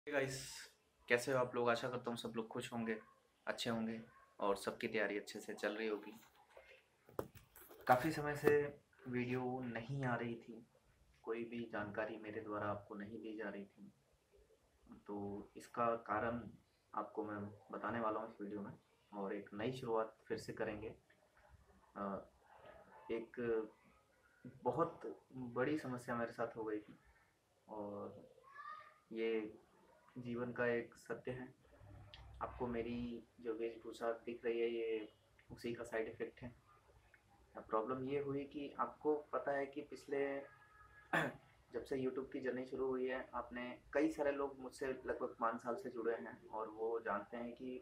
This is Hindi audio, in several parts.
गाइस, कैसे हो आप लोग। आशा करता हूँ सब लोग खुश होंगे, अच्छे होंगे और सबकी तैयारी अच्छे से चल रही होगी। काफ़ी समय से वीडियो नहीं आ रही थी, कोई भी जानकारी मेरे द्वारा आपको नहीं दी जा रही थी। तो इसका कारण आपको मैं बताने वाला हूँ इस वीडियो में, और एक नई शुरुआत फिर से करेंगे। अ, एक बहुत बड़ी समस्या मेरे साथ हो गई थी, और ये जीवन का एक सत्य है। आपको मेरी जो वेशभूषा दिख रही है, ये उसी का साइड इफ़ेक्ट है। प्रॉब्लम ये हुई कि आपको पता है कि पिछले जब से यूट्यूब की जर्नी शुरू हुई है, आपने कई सारे लोग मुझसे लगभग 5 साल से जुड़े हैं, और वो जानते हैं कि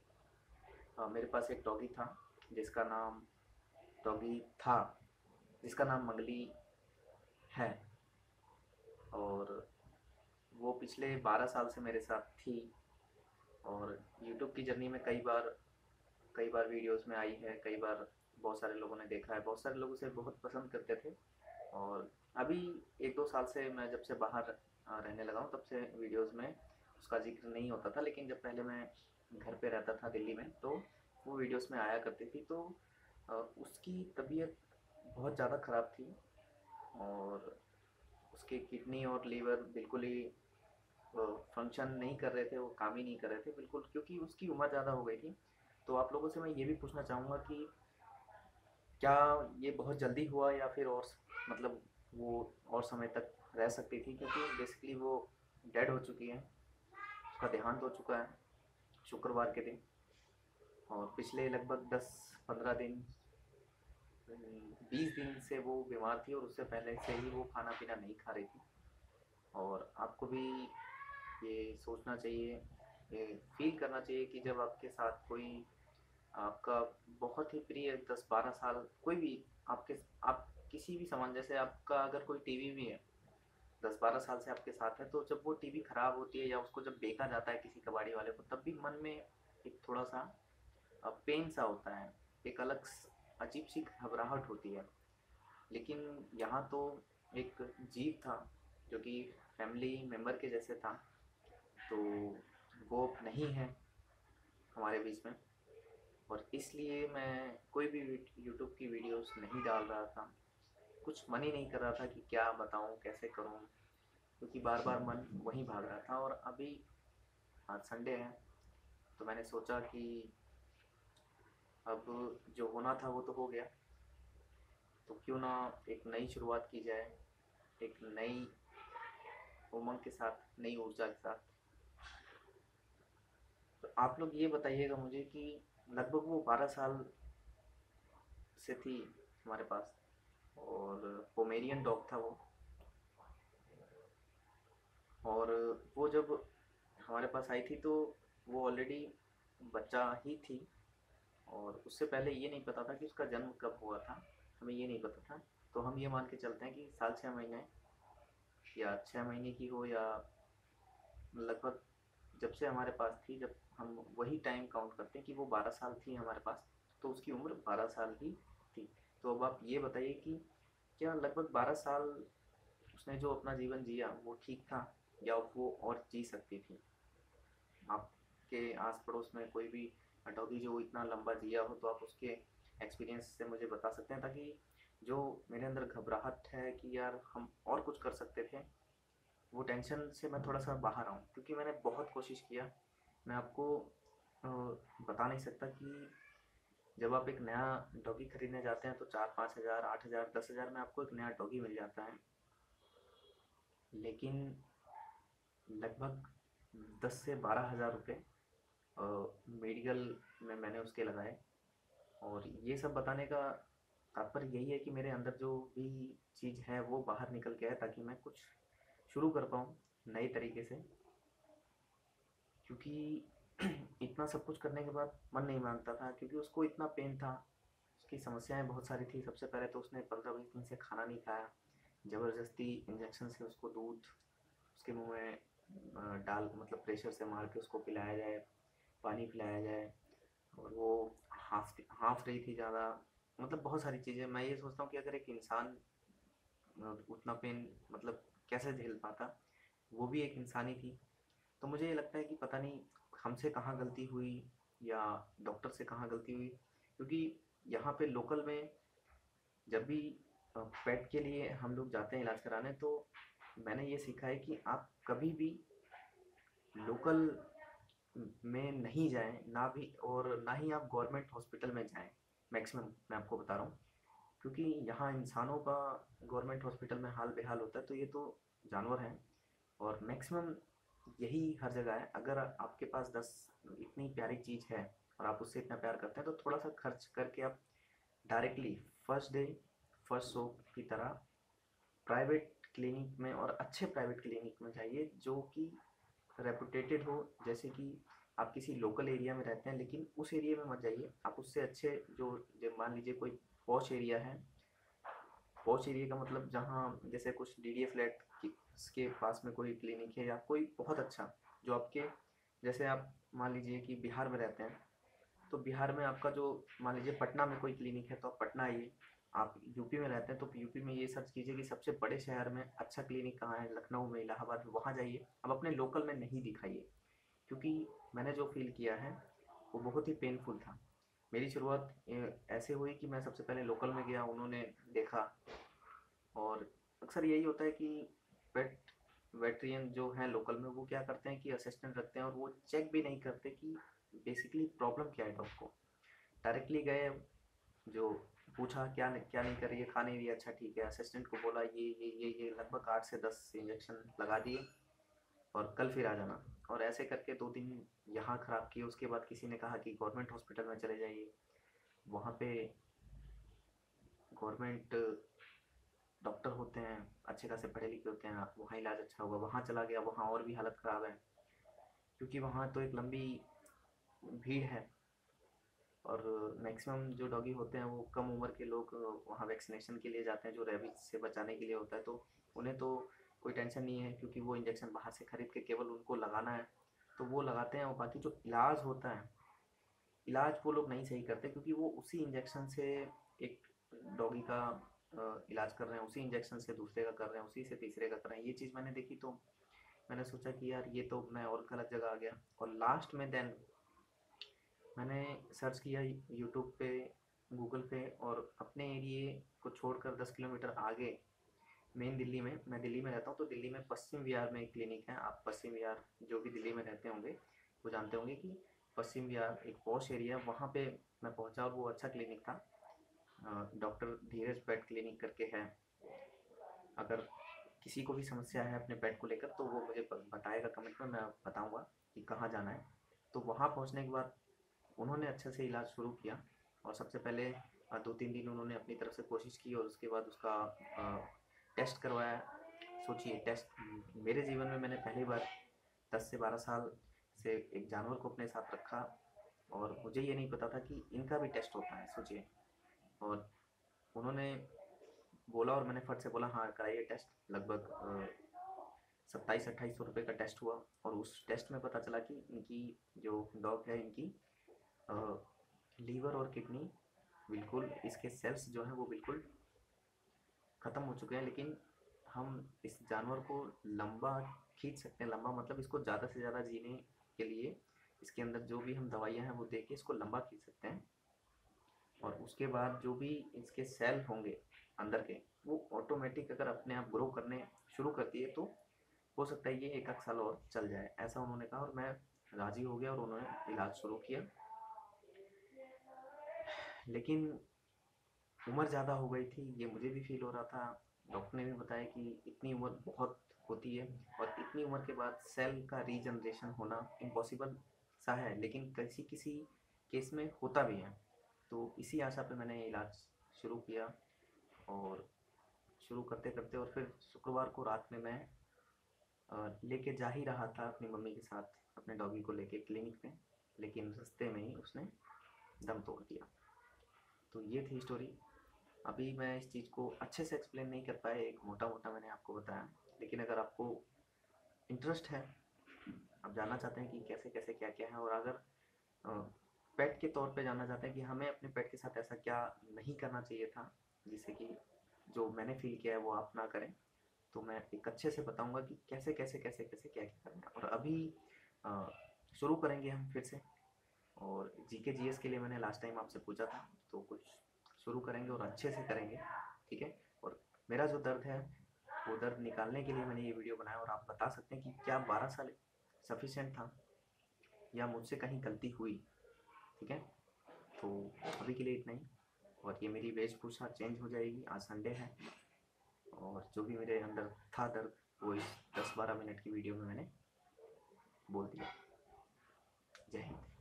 मेरे पास एक डॉगी था, जिसका नाम डॉगी था जिसका नाम मंगली है। और वो पिछले 12 साल से मेरे साथ थी, और यूट्यूब की जर्नी में कई बार वीडियोस में आई है, कई बार बहुत सारे लोगों ने देखा है, बहुत सारे लोग उसे बहुत पसंद करते थे। और अभी 1-2 साल से मैं जब से बाहर रहने लगा हूँ, तब से वीडियोस में उसका ज़िक्र नहीं होता था, लेकिन जब पहले मैं घर पे रहता था दिल्ली में, तो वो वीडियोस में आया करती थी। तो उसकी तबीयत बहुत ज़्यादा ख़राब थी, और उसकी किडनी और लीवर बिल्कुल ही फंक्शन नहीं कर रहे थे, वो काम ही नहीं कर रहे थे बिल्कुल, क्योंकि उसकी उम्र ज़्यादा हो गई थी। तो आप लोगों से मैं ये भी पूछना चाहूँगा कि क्या ये बहुत जल्दी हुआ, या फिर और मतलब वो और समय तक रह सकती थी, क्योंकि बेसिकली वो डेड हो चुकी है, उसका देहांत हो चुका है शुक्रवार के दिन। और पिछले लगभग 10-15 दिन, 20 दिन से वो बीमार थी, और उससे पहले से ही वो खाना पीना नहीं खा रही थी। और आपको भी ये सोचना चाहिए, ये फील करना चाहिए कि जब आपके साथ कोई आपका बहुत ही प्रिय 10-12 साल कोई भी आपके आप किसी भी सामान, जैसे आपका अगर कोई टीवी भी है, 10-12 साल से आपके साथ है, तो जब वो टीवी खराब होती है या उसको जब बेचा जाता है किसी कबाड़ी वाले को, तब भी मन में एक थोड़ा सा पेन सा होता है, एक अलग अजीब सी घबराहट होती है। लेकिन यहाँ तो एक जीव था जो कि फैमिली मेम्बर के जैसे था, तो वो नहीं है हमारे बीच में। और इसलिए मैं कोई भी यूट्यूब की वीडियोस नहीं डाल रहा था। कुछ मन ही नहीं कर रहा था कि क्या बताऊं, कैसे करूं, क्योंकि बार बार मन वहीं भाग रहा था। और अभी आज संडे है, तो मैंने सोचा कि अब जो होना था वो तो हो गया, तो क्यों ना एक नई शुरुआत की जाए, एक नई उमंग के साथ, नई ऊर्जा के साथ। तो आप लोग ये बताइएगा मुझे कि लगभग वो 12 साल से थी हमारे पास, और पोमेरियन डॉग था वो। और वो जब हमारे पास आई थी, तो वो ऑलरेडी बच्चा ही थी, और उससे पहले ये नहीं पता था कि उसका जन्म कब हुआ था, हमें ये नहीं पता था। तो हम ये मान के चलते हैं कि साल 6 महीने, या 6 महीने की हो, या लगभग जब से हमारे पास थी, जब हम वही टाइम काउंट करते हैं कि वो 12 साल थी हमारे पास, तो उसकी उम्र 12 साल ही थी। तो अब आप ये बताइए कि क्या लगभग 12 साल उसने जो अपना जीवन जिया वो ठीक था, या वो और जी सकती थी। आपके आस पड़ोस में कोई भी डॉगी जो इतना लंबा जिया हो, तो आप उसके एक्सपीरियंस से मुझे बता सकते हैं, ताकि जो मेरे अंदर घबराहट है कि यार हम और कुछ कर सकते थे, वो टेंशन से मैं थोड़ा सा बाहर आऊँ, क्योंकि मैंने बहुत कोशिश किया। मैं आपको बता नहीं सकता कि जब आप एक नया डॉगी खरीदने जाते हैं, तो 4-5 हज़ार, 8 हज़ार, 10 हज़ार में आपको एक नया डॉगी मिल जाता है। लेकिन लगभग 10 से 12 हज़ार रुपये मेडिकल में मैंने उसके लगाए। और ये सब बताने का तात्पर्य यही है कि मेरे अंदर जो भी चीज़ है वो बाहर निकल के आए, ताकि मैं कुछ शुरू कर पाऊँ नए तरीके से। क्योंकि इतना सब कुछ करने के बाद मन नहीं मानता था, क्योंकि उसको इतना पेन था, उसकी समस्याएं बहुत सारी थी। सबसे पहले तो उसने 15-20 दिन से खाना नहीं खाया, ज़बरदस्ती इंजेक्शन से उसको दूध उसके मुंह में डाल, मतलब प्रेशर से मार के उसको पिलाया जाए, पानी पिलाया जाए, और वो हाँफ रही थी ज़्यादा। मतलब बहुत सारी चीज़ें, मैं ये सोचता हूँ कि अगर एक इंसान उतना पेन मतलब कैसे झेल पाता, वो भी एक इंसान ही थी। तो मुझे ये लगता है कि पता नहीं हमसे कहाँ गलती हुई या डॉक्टर से कहाँ गलती हुई, क्योंकि यहाँ पे लोकल में जब भी पेट के लिए हम लोग जाते हैं इलाज कराने, तो मैंने ये सीखा है कि आप कभी भी लोकल में नहीं जाएं, ना भी, और ना ही आप गवर्नमेंट हॉस्पिटल में जाएं। मैक्सिमम मैं आपको बता रहा हूँ, क्योंकि यहाँ इंसानों का गवर्नमेंट हॉस्पिटल में हाल बेहाल होता है, तो ये तो जानवर हैं। और मैक्सिमम यही हर जगह है। अगर आपके पास 10 इतनी प्यारी चीज़ है और आप उससे इतना प्यार करते हैं, तो थोड़ा सा खर्च करके आप directly first day first show की तरह प्राइवेट क्लिनिक में, और अच्छे प्राइवेट क्लिनिक में जाइए जो कि रेपुटेटेड हो। जैसे कि आप किसी लोकल एरिया में रहते हैं, लेकिन उस एरिया में मत जाइए, आप उससे अच्छे जो मान लीजिए कोई पॉश एरिया है। पॉश एरिया का मतलब जहाँ जैसे कुछ डीडीए फ्लैट के पास में कोई क्लिनिक है, या कोई बहुत अच्छा जो आपके, जैसे आप मान लीजिए कि बिहार में रहते हैं, तो बिहार में आपका जो, मान लीजिए पटना में कोई क्लिनिक है तो आप पटना आइए। आप यूपी में रहते हैं तो यूपी में ये सर्च कीजिए कि सबसे बड़े शहर में अच्छा क्लिनिक कहाँ है, लखनऊ में, इलाहाबाद में, वहाँ जाइए। अब अपने लोकल में नहीं दिखाइए, क्योंकि मैंने जो फील किया है वो बहुत ही पेनफुल था। मेरी शुरुआत ऐसे हुई कि मैं सबसे पहले लोकल में गया, उन्होंने देखा। और अक्सर यही होता है कि वेट वेटरियन जो हैं लोकल में, वो क्या करते हैं कि असिस्टेंट रखते हैं और वो चेक भी नहीं करते कि बेसिकली प्रॉब्लम क्या है डॉग को। डायरेक्टली गए, जो पूछा क्या नहीं कर रही है, खा नहीं रही है, अच्छा ठीक है, असिस्टेंट को बोला ये लगभग 8 से 10 इंजेक्शन लगा दिए और कल फिर आ जाना। और ऐसे करके 2 दिन यहाँ ख़राब किए। उसके बाद किसी ने कहा कि गवर्नमेंट हॉस्पिटल में चले जाइए, वहाँ पे गवर्नमेंट डॉक्टर होते हैं, अच्छे खासे पढ़े लिखे होते हैं, वहाँ इलाज अच्छा होगा। वहाँ चला गया, वहाँ और भी हालत ख़राब है, क्योंकि वहाँ तो एक लंबी भीड़ है। और मैक्सिमम जो डॉगी होते हैं वो कम उम्र के लोग वहाँ वैक्सीनेशन के लिए जाते हैं, जो रेबीज से बचाने के लिए होता है। तो उन्हें तो कोई टेंशन नहीं है, क्योंकि वो इंजेक्शन बाहर से खरीद के केवल उनको लगाना है, तो वो लगाते हैं। और बाकी जो इलाज होता है, इलाज वो लोग नहीं सही करते, क्योंकि वो उसी इंजेक्शन से एक डॉगी का इलाज कर रहे हैं, उसी इंजेक्शन से दूसरे का कर रहे हैं, उसी से तीसरे का कर रहे हैं। ये चीज़ मैंने देखी, तो मैंने सोचा कि यार ये तो मैं और गलत जगह आ गया। और लास्ट में देन मैंने सर्च किया यूट्यूब पे, गूगल पे, और अपने एरिए को छोड़कर 10 किलोमीटर आगे मेन दिल्ली में, मैं दिल्ली में रहता हूँ, तो दिल्ली में पश्चिम विहार में एक क्लिनिक है। आप पश्चिम विहार जो भी दिल्ली में रहते होंगे वो जानते होंगे कि पश्चिम विहार एक पॉश एरिया, वहाँ पे मैं पहुँचा और वो अच्छा क्लिनिक था। डॉक्टर धीरज पेट क्लिनिक करके है। अगर किसी को भी समस्या है अपने पेट को लेकर, तो वो मुझे बताएगा कमेंट में, मैं बताऊँगा कि कहाँ जाना है। तो वहाँ पहुँचने के बाद उन्होंने अच्छे से इलाज शुरू किया। और सबसे पहले 2-3 दिन उन्होंने अपनी तरफ से कोशिश की, और उसके बाद उसका टेस्ट करवाया। सोचिए, टेस्ट, मेरे जीवन में मैंने पहली बार 10 से 12 साल से एक जानवर को अपने साथ रखा, और मुझे ये नहीं पता था कि इनका भी टेस्ट होता है, सोचिए। और उन्होंने बोला और मैंने फट से बोला हाँ कराइए टेस्ट। लगभग 2700-2800 रुपये का टेस्ट हुआ, और उस टेस्ट में पता चला कि इनकी जो डॉग है, इनकी लीवर और किडनी बिल्कुल, इसके सेल्स जो हैं वो बिल्कुल ख़त्म हो चुके हैं। लेकिन हम इस जानवर को लंबा खींच सकते हैं। लंबा मतलब इसको ज़्यादा से ज़्यादा जीने के लिए इसके अंदर जो भी हम दवाइयाँ हैं वो दे के इसको लंबा खींच सकते हैं। और उसके बाद जो भी इसके सेल होंगे अंदर के, वो ऑटोमेटिक अगर अपने आप ग्रो करने शुरू कर दिए, तो हो सकता है ये 1 आध साल और चल जाए, ऐसा उन्होंने कहा। और मैं राज़ी हो गया और उन्होंने इलाज शुरू किया। लेकिन उम्र ज़्यादा हो गई थी, ये मुझे भी फील हो रहा था। डॉक्टर ने भी बताया कि इतनी उम्र बहुत होती है, और इतनी उम्र के बाद सेल का रीजनरेशन होना इम्पॉसिबल सा है, लेकिन किसी किसी केस में होता भी है। तो इसी आशा पे मैंने इलाज शुरू किया। और शुरू करते करते, और फिर शुक्रवार को रात में मैं लेके जा ही रहा था अपनी मम्मी के साथ अपने डॉगी को लेके क्लिनिक में, लेकिन रास्ते में ही उसने दम तोड़ दिया। तो ये थी स्टोरी। अभी मैं इस चीज़ को अच्छे से एक्सप्लेन नहीं कर पाया, एक मोटा मोटा मैंने आपको बताया। लेकिन अगर आपको इंटरेस्ट है, आप जानना चाहते हैं कि कैसे कैसे क्या क्या है, और अगर पेट के तौर पे जानना चाहते हैं कि हमें अपने पेट के साथ ऐसा क्या नहीं करना चाहिए था, जिससे कि जो मैंने फील किया है वो आप ना करें, तो मैं एक अच्छे से बताऊंगा कि कैसे कैसे कैसे कैसे क्या क्या करना है। और अभी शुरू करेंगे हम फिर से। और जीके जीएस के लिए मैंने लास्ट टाइम आपसे पूछा था, तो कुछ शुरू करेंगे और अच्छे से करेंगे, ठीक है। और मेरा जो दर्द है वो दर्द निकालने के लिए मैंने ये वीडियो बनाया, और आप बता सकते हैं कि क्या 12 साल सफिशिएंट था या मुझसे कहीं गलती हुई, ठीक है। तो अभी के लिए इतना ही। और ये मेरी वेशभूषा चेंज हो जाएगी, आज संडे है, और जो भी मेरे अंदर था दर्द वो इस 10-12 मिनट की वीडियो में मैंने बोल दिया। जय हिंद।